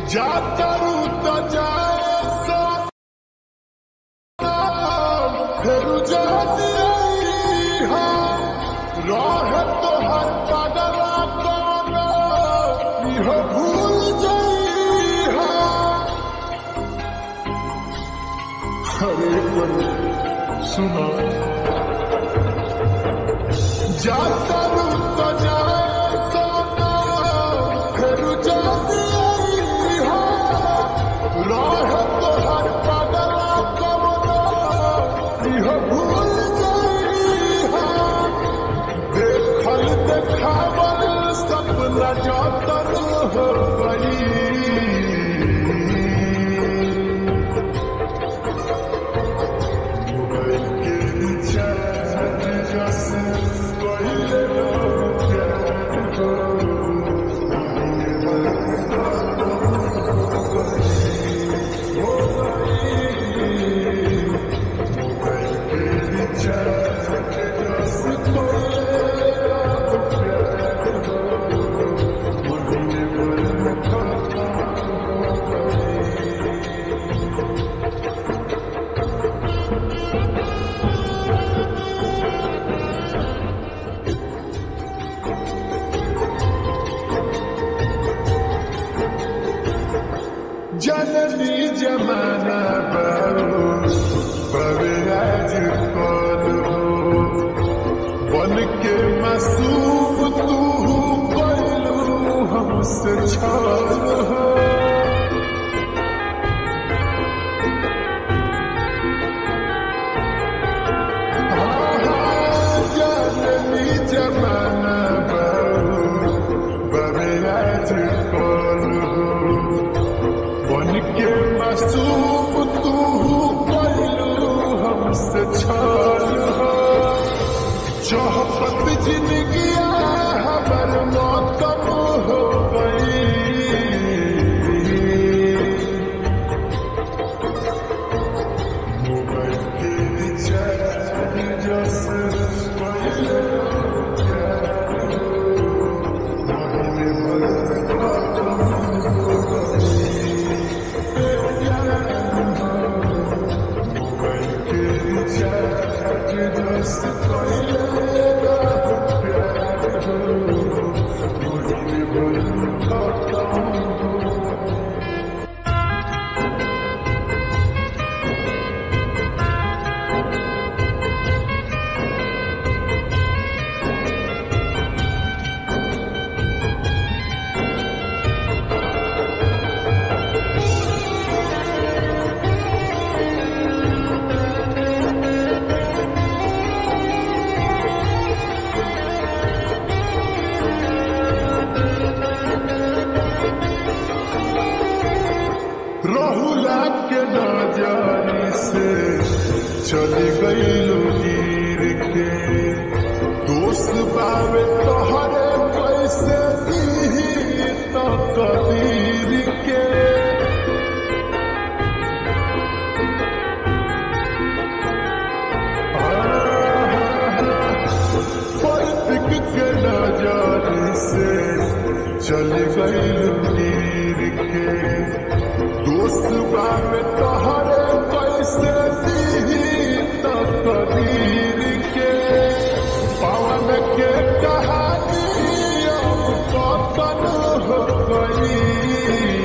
जाता रूता जाए सो फिर जाती राह तो हर पागला कौनो यह भूल जाई हरे पर सुना जाता रूता जाए सोना फिर जाती राह तो हर पागला कौनो यह भूल देखल देखावल सपना जातर हो गई मोबाइल के रिचार्ज जैसे पहले लोग प्यार को मोबाइल के रिचार्ज जैसे जननी जमाना बवे आज कौन हो बन के मासूम तू कैलू हमसे छल हो जननी जमाना बवे आज कौन हो बन के मासूम तू कैलू हमसे छल हो चौपत जिंदगी हमर मौतम हो गई मोबाइल के रिचार्ज जैसे पहले रहुला के नजारी से चली गई गिर के दोस्त बावे तोहरे पैसे दी तो कदीर के पर्तिक के नजारी से चली गई गिर के दोस्त बावे तोहरे पैसे दी तो कदीर के पवन के कहानी अब कतन हो गई